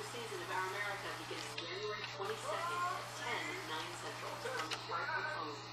season of Our America begins January 22nd at 10, 9 Central on the Hartford phone.